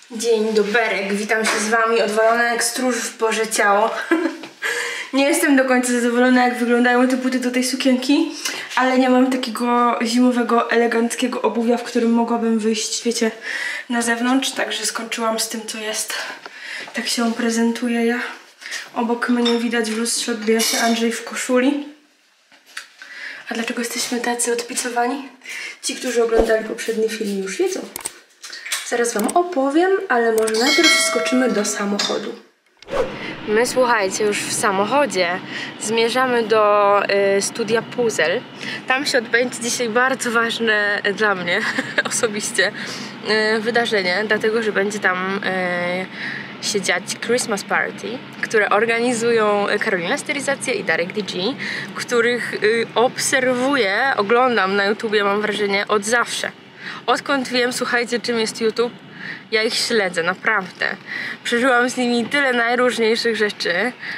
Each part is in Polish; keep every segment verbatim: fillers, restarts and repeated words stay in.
Dzień doberek, witam się z wami, odwalona jak stróż w Boże ciało. Nie jestem do końca zadowolona, jak wyglądają te buty do tej sukienki, ale nie mam takiego zimowego, eleganckiego obuwia, w którym mogłabym wyjść, wiecie, na zewnątrz, także skończyłam z tym, co jest. Tak się prezentuję ja. Obok mnie widać w lustrze, odbija się Andrzej w koszuli. A dlaczego jesteśmy tacy odpicowani? Ci, którzy oglądali poprzedni film, już wiedzą. Zaraz wam opowiem, ale może najpierw wskoczymy do samochodu. My, słuchajcie, już w samochodzie zmierzamy do y, studia Puzzle. Tam się odbędzie dzisiaj bardzo ważne dla mnie osobiście y, wydarzenie, dlatego że będzie tam y, się dziać Christmas Party, które organizują Karolina Stylizacja i Darek D G, których y, obserwuję, oglądam na YouTubie, mam wrażenie, od zawsze. Odkąd wiem, słuchajcie, czym jest YouTube, ja ich śledzę, naprawdę. Przeżyłam z nimi tyle najróżniejszych rzeczy,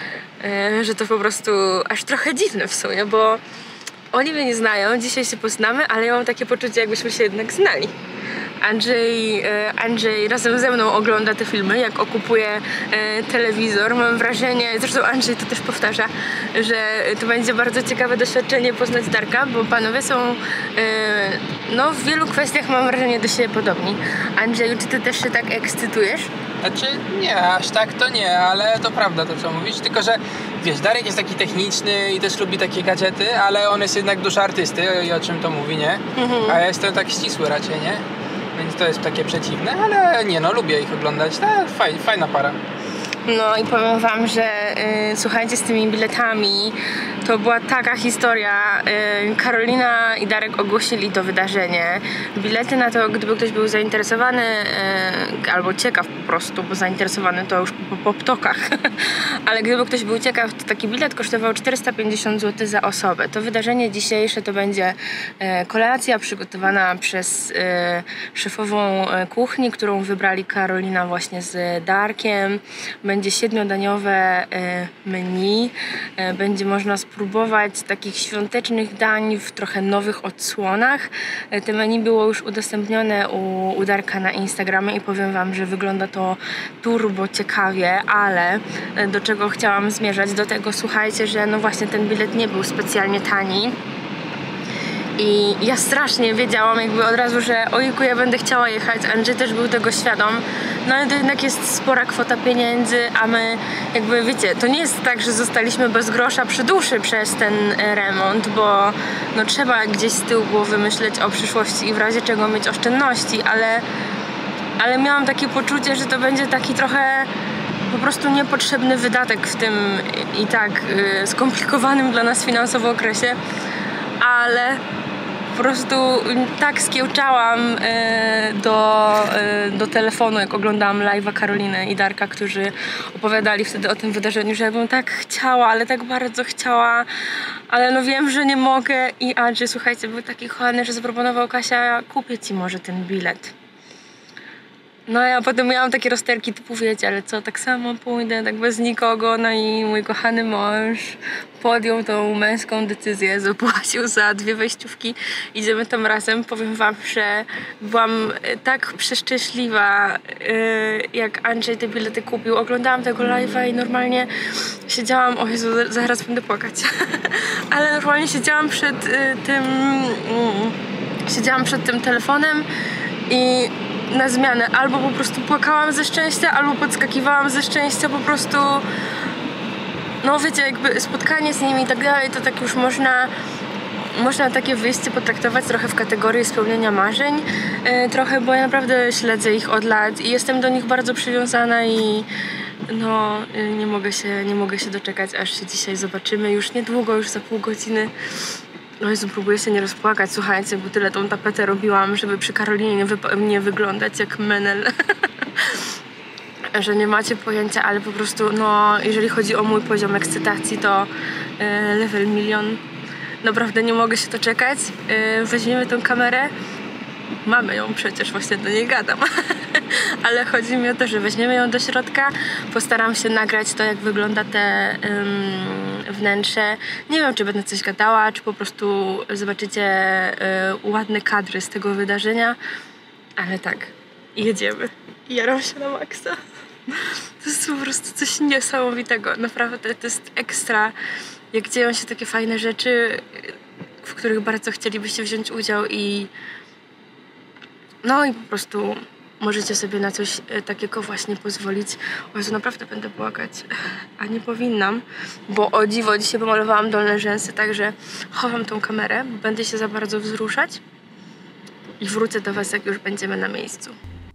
yy, że to po prostu aż trochę dziwne w sumie, bo oni mnie nie znają, dzisiaj się poznamy, ale ja mam takie poczucie, jakbyśmy się jednak znali. Andrzej, yy, Andrzej razem ze mną ogląda te filmy, jak okupuje yy, telewizor. Mam wrażenie, zresztą Andrzej to też powtarza, że to będzie bardzo ciekawe doświadczenie poznać Darka, bo panowie są yy, no w wielu kwestiach, mam wrażenie, do siebie podobni. Andrzeju, czy ty też się tak ekscytujesz? Znaczy nie, aż tak to nie, ale to prawda to, co mówisz, tylko że wiesz, Darek jest taki techniczny i też lubi takie gadżety, ale on jest jednak dusza artysty i o czym to mówi, nie? Mhm. A ja jestem tak ścisły raczej, nie? Więc to jest takie przeciwne, ale nie no, lubię ich oglądać, ta, faj, fajna para. No i powiem wam, że yy, słuchajcie, z tymi biletami to była taka historia. Yy, Karolina i Darek ogłosili to wydarzenie. Bilety na to, gdyby ktoś był zainteresowany yy, albo ciekaw po prostu, bo zainteresowany to już po, po ptokach, ale gdyby ktoś był ciekaw, to taki bilet kosztował czterysta pięćdziesiąt złotych za osobę. To wydarzenie dzisiejsze to będzie yy, kolacja przygotowana przez yy, szefową kuchni, którą wybrali Karolina właśnie z Darkiem. Będzie siedmiodaniowe menu, będzie można spróbować takich świątecznych dań w trochę nowych odsłonach. Te menu było już udostępnione u, u Darka na Instagramie i powiem wam, że wygląda to turbo ciekawie, ale do czego chciałam zmierzać? Do tego, słuchajcie, że no właśnie ten bilet nie był specjalnie tani. I ja strasznie wiedziałam jakby od razu, że ojku, ja będę chciała jechać, Andrzej też był tego świadom, no ale to jednak jest spora kwota pieniędzy, a my jakby wiecie, to nie jest tak, że zostaliśmy bez grosza przy duszy przez ten remont, bo no trzeba gdzieś z tyłu głowy myśleć o przyszłości i w razie czego mieć oszczędności, ale, ale miałam takie poczucie, że to będzie taki trochę po prostu niepotrzebny wydatek w tym i tak y, skomplikowanym dla nas finansowo okresie, ale po prostu tak skiełczałam y, do, y, do telefonu, jak oglądałam live'a Karoliny i Darka, którzy opowiadali wtedy o tym wydarzeniu, że ja bym tak chciała, ale tak bardzo chciała, ale no wiem, że nie mogę. I Andrzej, słuchajcie, był taki kochany, że zaproponował: Kasia, kupię ci może ten bilet. No ja potem miałam takie rozterki typu, wiecie, ale co, tak samo pójdę, tak bez nikogo. No i mój kochany mąż podjął tą męską decyzję, zapłacił za dwie wejściówki, idziemy tam razem. Powiem wam, że byłam tak przeszczęśliwa, jak Andrzej te bilety kupił. Oglądałam tego live'a i normalnie siedziałam, o Jezu, zaraz będę płakać, ale normalnie siedziałam przed tym, siedziałam przed tym telefonem i na zmianę albo po prostu płakałam ze szczęścia, albo podskakiwałam ze szczęścia, po prostu no wiecie, jakby spotkanie z nimi i tak dalej, to tak już można można takie wyjście potraktować trochę w kategorii spełnienia marzeń, yy, trochę, bo ja naprawdę śledzę ich od lat i jestem do nich bardzo przywiązana i no yy, nie mogę się, nie mogę się doczekać, aż się dzisiaj zobaczymy, już niedługo, już za pół godziny. No Jezu, próbuję się nie rozpłakać, słuchajcie, bo tyle tą tapetę robiłam, żeby przy Karolinie nie, wy nie wyglądać jak menel. Że nie macie pojęcia, ale po prostu, no, jeżeli chodzi o mój poziom ekscytacji, to yy, level milion. Naprawdę nie mogę się doczekać. Yy, weźmiemy tą kamerę. Mamy ją przecież, właśnie do niej gadam. Ale chodzi mi o to, że weźmiemy ją do środka. Postaram się nagrać to, jak wygląda te ym, wnętrze. Nie wiem, czy będę coś gadała, czy po prostu zobaczycie y, ładne kadry z tego wydarzenia. Ale tak, jedziemy. jaram się na maksa. To jest po prostu coś niesamowitego. Naprawdę to jest ekstra. Jak dzieją się takie fajne rzeczy, w których bardzo chcielibyście wziąć udział i no i po prostu możecie sobie na coś takiego właśnie pozwolić. O Jezu, naprawdę będę płakać, a nie powinnam, bo o dziwo dzisiaj pomalowałam dolne rzęsy, także chowam tą kamerę, bo będę się za bardzo wzruszać i wrócę do was, jak już będziemy na miejscu.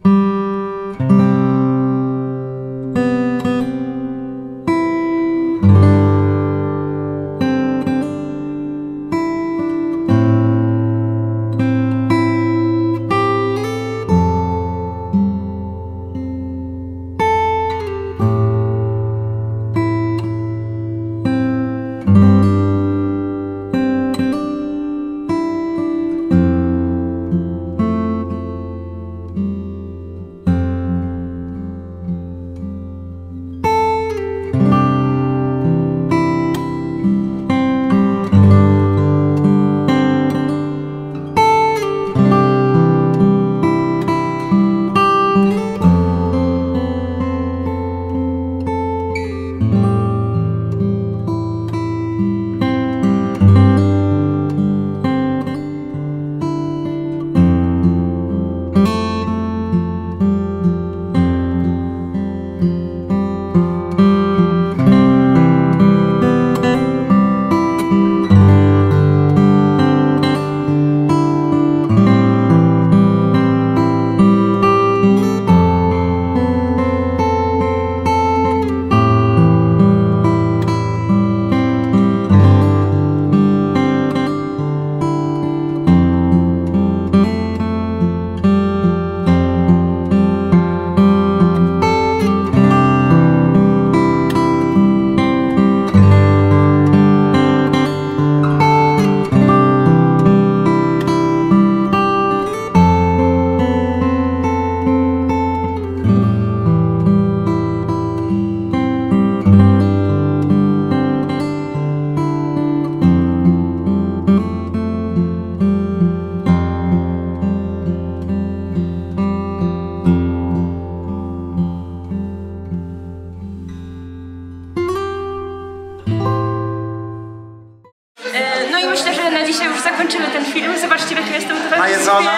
Zakończymy ten film. Zobaczcie, w jakim jestem towarzystwie. Najedzona?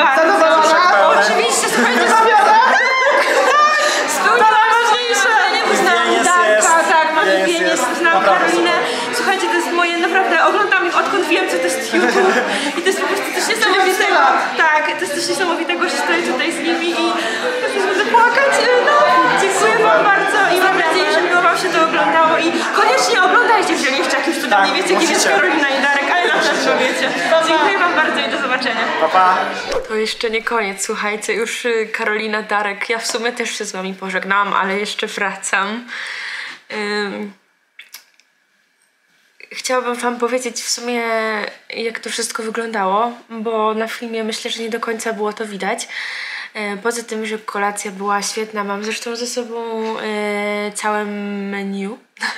Bardzo. Oczywiście, słuchajcie, spełniłam ważniejsze. Nie poznałam Darka, tak, mam wieniec, poznałam Karolinę. Słuchajcie, to jest moje, naprawdę, oglądam ich odkąd wiem, co to jest YouTube. I to jest po prostu coś niesamowitego. Tak, to jest coś niesamowitego, że stoję tutaj z nimi i już będę płakać. No, dziękuję wam bardzo i mam nadzieję, że miło wam się to oglądało i koniecznie oglądajcie, jeżeli jeszcze jakimś cudem tak, nie wiecie, kim jest Karolina i Darek, ale na pewno wiecie. Dziękuję wam bardzo i do zobaczenia. Pa, pa. To jeszcze nie koniec, słuchajcie, już Karolina, Darek, ja w sumie też się z wami pożegnałam, ale jeszcze wracam. Um, Chciałabym wam powiedzieć w sumie, jak to wszystko wyglądało, bo na filmie myślę, że nie do końca było to widać. Poza tym, że kolacja była świetna, mam zresztą ze sobą e, całe menu,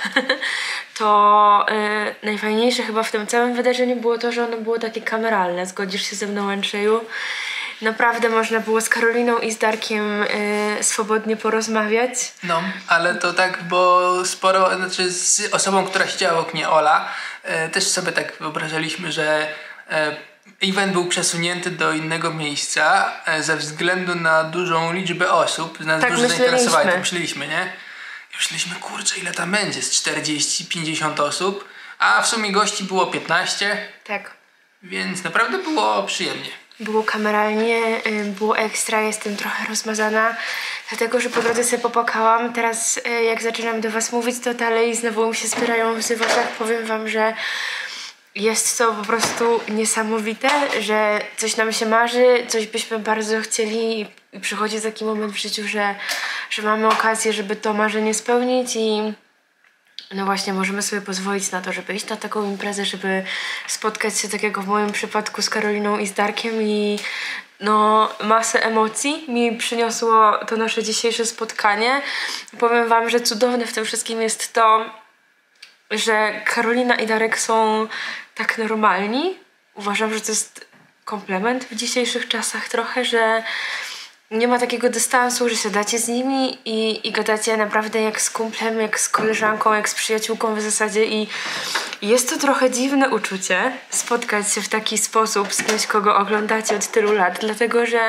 to e, najfajniejsze chyba w tym całym wydarzeniu było to, że ono było takie kameralne. Zgodzisz się ze mną, Andrzeju? Naprawdę można było z Karoliną i z Darkiem e, swobodnie porozmawiać. No, ale to tak, bo sporo, znaczy z osobą, która siedziała obok mnie, Ola, e, też sobie tak wyobrażaliśmy, że e, event był przesunięty do innego miejsca e, ze względu na dużą liczbę osób, na tak, duże zainteresowanie. Tak myśleliśmy, nie? I myśleliśmy, kurczę, ile tam będzie? Z czterdzieści pięćdziesiąt osób, a w sumie gości było piętnaście. Tak. Więc naprawdę było przyjemnie. Było kameralnie, było ekstra, jestem trochę rozmazana, dlatego że po drodze sobie popłakałam. Teraz jak zaczynam do was mówić, to dalej znowu mi się zbierają łzy w oczach. Powiem wam, że jest to po prostu niesamowite, że coś nam się marzy, coś byśmy bardzo chcieli i przychodzi taki moment w życiu, że, że mamy okazję, żeby to marzenie spełnić i no właśnie możemy sobie pozwolić na to, żeby iść na taką imprezę, żeby spotkać się tak jak w moim przypadku z Karoliną i z Darkiem i no masę emocji mi przyniosło to nasze dzisiejsze spotkanie. Powiem wam, że cudowne w tym wszystkim jest to, że Karolina i Darek są tak normalni. Uważam, że to jest komplement w dzisiejszych czasach trochę, że nie ma takiego dystansu, że siadacie z nimi i, i gadacie naprawdę jak z kumplem, jak z koleżanką, jak z przyjaciółką w zasadzie i jest to trochę dziwne uczucie spotkać się w taki sposób z kimś, kogo oglądacie od tylu lat, dlatego że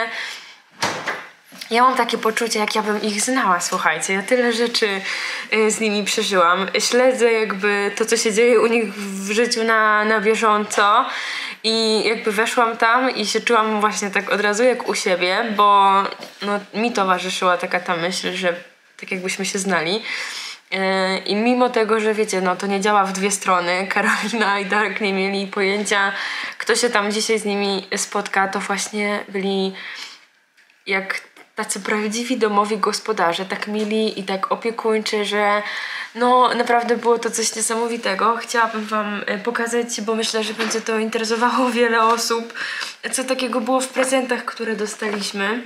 ja mam takie poczucie, jak ja bym ich znała, słuchajcie. Ja tyle rzeczy y, z nimi przeżyłam. Śledzę jakby to, co się dzieje u nich w życiu na, na bieżąco i jakby weszłam tam i się czułam właśnie tak od razu jak u siebie, bo no, mi towarzyszyła taka ta myśl, że tak jakbyśmy się znali. Yy, I mimo tego, że wiecie, no to nie działa w dwie strony, Karolina i Darek nie mieli pojęcia, kto się tam dzisiaj z nimi spotka, to właśnie byli jak tacy prawdziwi domowi gospodarze, tak mili i tak opiekuńczy, że no naprawdę było to coś niesamowitego. Chciałabym wam pokazać, bo myślę, że będzie to interesowało wiele osób, co takiego było w prezentach, które dostaliśmy.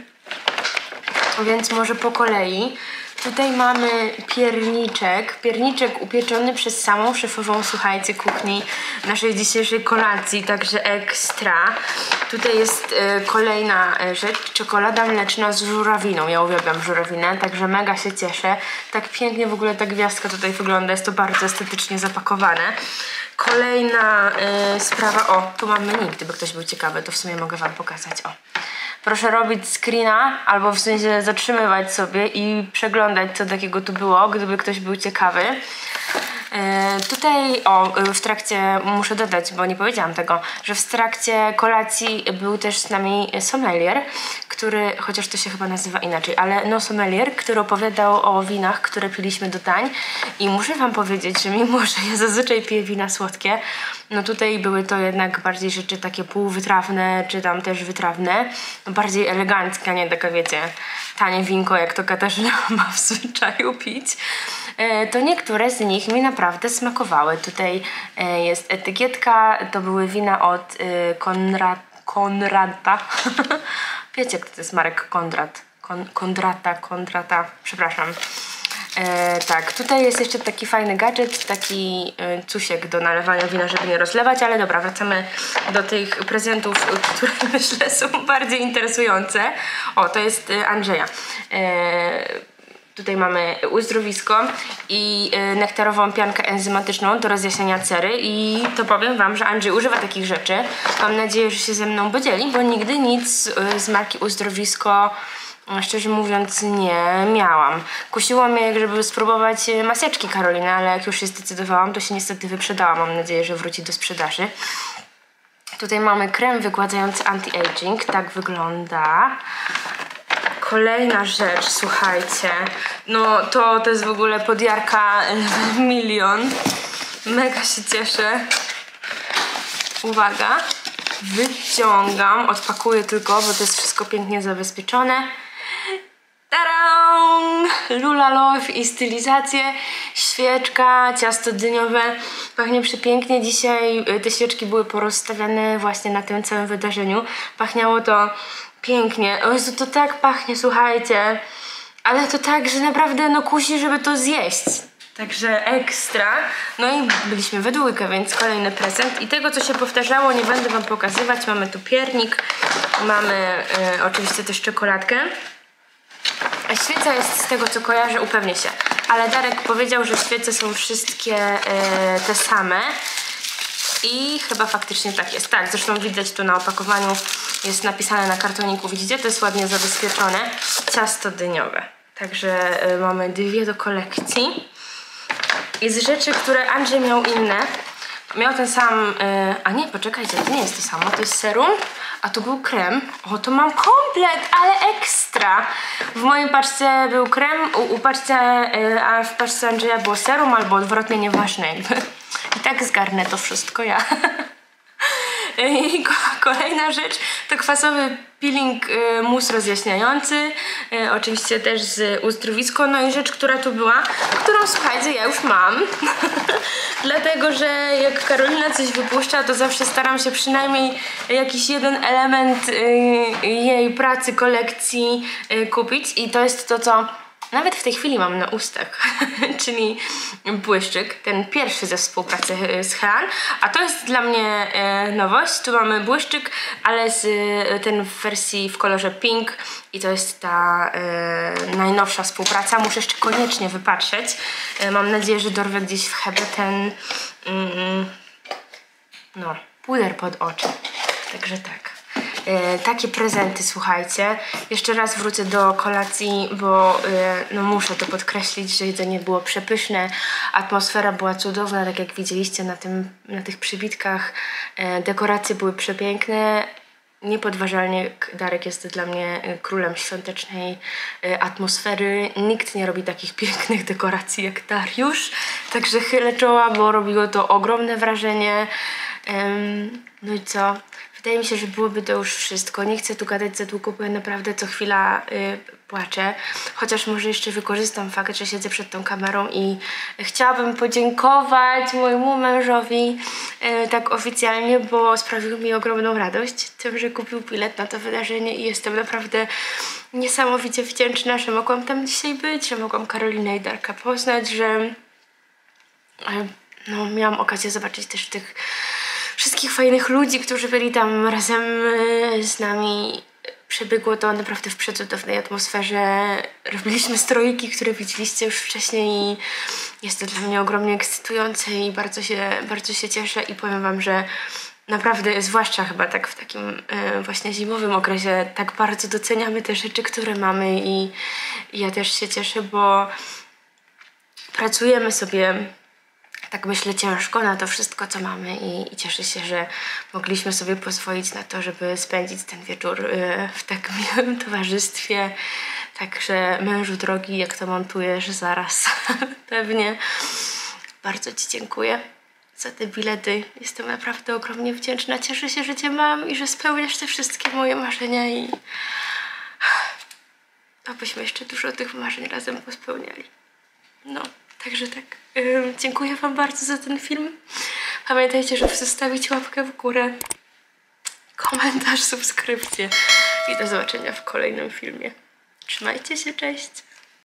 Więc może po kolei. Tutaj mamy pierniczek, pierniczek upieczony przez samą szefową, słuchajcie, kuchni naszej dzisiejszej kolacji, także ekstra. Tutaj jest y, kolejna rzecz, czekolada mleczna z żurawiną. Ja uwielbiam żurawinę, także mega się cieszę. Tak pięknie w ogóle ta gwiazdka tutaj wygląda, jest to bardzo estetycznie zapakowane. Kolejna y, sprawa, o, tu mam menu, gdyby ktoś był ciekawy, to w sumie mogę wam pokazać, o. Proszę robić screena, albo w sensie zatrzymywać sobie i przeglądać, co takiego tu było, gdyby ktoś był ciekawy. Yy, tutaj, o, w trakcie, muszę dodać, bo nie powiedziałam tego, że w trakcie kolacji był też z nami sommelier, który, chociaż to się chyba nazywa inaczej, ale no sommelier, który opowiadał o winach, które piliśmy do dań i muszę wam powiedzieć, że mimo, że ja zazwyczaj piję wina słodkie, no tutaj były to jednak bardziej rzeczy takie półwytrawne, czy tam też wytrawne, no bardziej eleganckie, a nie taka, wiecie, tanie winko, jak to Katarzyna ma w zwyczaju pić. To niektóre z nich mi naprawdę smakowały. Tutaj jest etykietka, to były wina od Konrad, Konrada. Wiecie, kto to jest Marek Konrad. Kon, Kondrata, Kondrata, przepraszam. E, tak, tutaj jest jeszcze taki fajny gadżet, taki e, cusiek do nalewania wina, żeby nie rozlewać, ale dobra, wracamy do tych prezentów, które myślę są bardziej interesujące. O, to jest e, Andrzeja. E, Tutaj mamy uzdrowisko i y, nektarową piankę enzymatyczną do rozjaśniania cery i to powiem wam, że Andrzej używa takich rzeczy. Mam nadzieję, że się ze mną podzieli, bo nigdy nic y, z marki uzdrowisko, szczerze mówiąc, nie miałam. Kusiło mnie, żeby spróbować maseczki Karoliny, ale jak już się zdecydowałam, to się niestety wyprzedałam. Mam nadzieję, że wróci do sprzedaży. Tutaj mamy krem wygładzający anti-aging, tak wygląda. Kolejna rzecz, słuchajcie, no to, to jest w ogóle podjarka milion. Mega się cieszę. Uwaga, wyciągam, odpakuję tylko, bo to jest wszystko pięknie zabezpieczone. Tadam! Lula Love i stylizacje, świeczka, ciasto dyniowe, pachnie przepięknie. Dzisiaj te świeczki były porozstawiane właśnie na tym całym wydarzeniu. Pachniało to pięknie. O Jezu, to tak pachnie, słuchajcie. Ale to tak, że naprawdę no kusi, żeby to zjeść. Także ekstra. No i byliśmy we dwójkę, więc kolejny prezent. I tego, co się powtarzało, nie będę wam pokazywać. Mamy tu piernik, mamy y, oczywiście też czekoladkę. A świeca jest z tego, co kojarzę, upewnię się. Ale Darek powiedział, że świece są wszystkie y, te same. I chyba faktycznie tak jest. Tak, zresztą widać tu na opakowaniu, jest napisane na kartoniku, widzicie? To jest ładnie zabezpieczone. Ciasto dyniowe. Także y, mamy dwie do kolekcji. I z rzeczy, które Andrzej miał inne, miał ten sam, y, a nie, poczekajcie, to nie jest to samo, to jest serum, a tu był krem. O, to mam komplet, ale ekstra. W mojej paczce był krem, u, u paczce, y, a w paczce Andrzeja było serum, albo odwrotnie, nieważne jakby. I tak zgarnę to wszystko ja. I kolejna rzecz to kwasowy peeling y, mus rozjaśniający, y, oczywiście też z uzdrowisko. No i rzecz, która tu była, którą słuchajcie, ja już mam. Dlatego, że jak Karolina coś wypuszcza, to zawsze staram się przynajmniej jakiś jeden element y, jej pracy, kolekcji y, kupić. I to jest to, co nawet w tej chwili mam na ustach, czyli błyszczyk, ten pierwszy ze współpracy z Hean, a to jest dla mnie e, nowość. Tu mamy błyszczyk, ale z, e, ten w wersji w kolorze pink i to jest ta e, najnowsza współpraca. Muszę jeszcze koniecznie wypatrzeć. E, mam nadzieję, że dorwę gdzieś w Hebe ten mm, no, puder pod oczy. Także tak. E, takie prezenty, słuchajcie. Jeszcze raz wrócę do kolacji, bo e, no muszę to podkreślić, że jedzenie było przepyszne, atmosfera była cudowna, tak jak widzieliście na, tym, na tych przybitkach. E, dekoracje były przepiękne. Niepodważalnie Darek jest dla mnie królem świątecznej e, atmosfery. Nikt nie robi takich pięknych dekoracji jak Dariusz. Także chylę czoła, bo robiło to ogromne wrażenie. Um, no i co? Wydaje mi się, że byłoby to już wszystko. Nie chcę tu gadać za długo, bo ja naprawdę co chwila y, płaczę. Chociaż może jeszcze wykorzystam fakt, że siedzę przed tą kamerą i chciałabym podziękować mojemu mężowi y, tak oficjalnie, bo sprawił mi ogromną radość tym, że kupił bilet na to wydarzenie i jestem naprawdę niesamowicie wdzięczna, że mogłam tam dzisiaj być, że mogłam Karolinę i Darka poznać, że y, no, miałam okazję zobaczyć też tych wszystkich fajnych ludzi, którzy byli tam razem z nami. Przebiegło to naprawdę w przecudownej atmosferze. Robiliśmy strojki, które widzieliście już wcześniej i jest to dla mnie ogromnie ekscytujące i bardzo się, bardzo się cieszę i powiem wam, że naprawdę, zwłaszcza chyba tak w takim e, właśnie zimowym okresie, tak bardzo doceniamy te rzeczy, które mamy i, i ja też się cieszę, bo pracujemy sobie tak myślę ciężko na to wszystko, co mamy i, i cieszę się, że mogliśmy sobie pozwolić na to, żeby spędzić ten wieczór y, w tak miłym towarzystwie. Także mężu drogi, jak to montujesz zaraz pewnie. Bardzo ci dziękuję za te bilety. Jestem naprawdę ogromnie wdzięczna. Cieszę się, że cię mam i że spełniasz te wszystkie moje marzenia i abyśmy jeszcze dużo tych marzeń razem pospełniali. No. Także tak, yy, dziękuję wam bardzo za ten film. Pamiętajcie, żeby zostawić łapkę w górę, komentarz, subskrypcję i do zobaczenia w kolejnym filmie. Trzymajcie się, cześć!